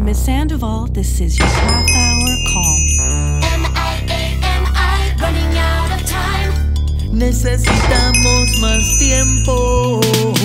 Miss Sandoval, this is your half-hour call. M-I-A-M-I, running out of time. Necesitamos más tiempo.